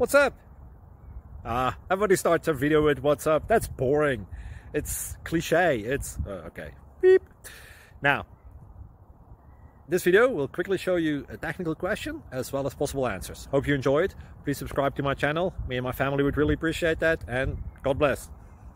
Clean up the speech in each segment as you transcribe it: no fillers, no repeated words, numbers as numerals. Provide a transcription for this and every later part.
What's up? Everybody starts a video with what's up. That's boring. It's cliche. It's okay. Beep. Now, this video will quickly show you a technical question as well as possible answers. Hope you enjoyed. Please subscribe to my channel. Me and my family would really appreciate that, and God bless.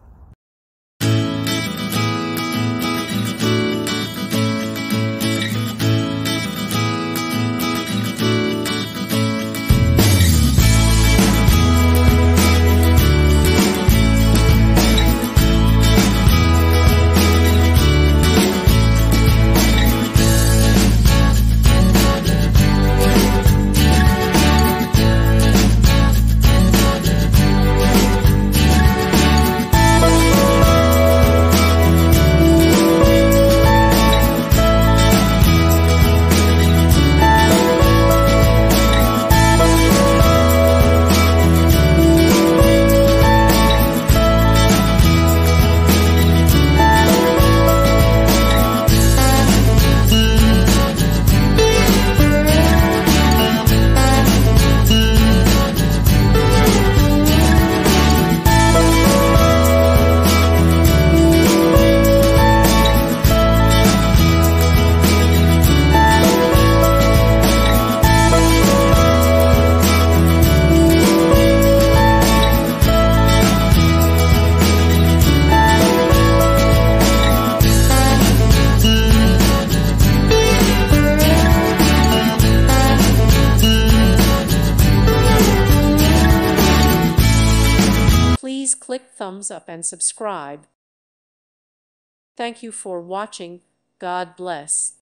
Please click thumbs up and subscribe. Thank you for watching. God bless.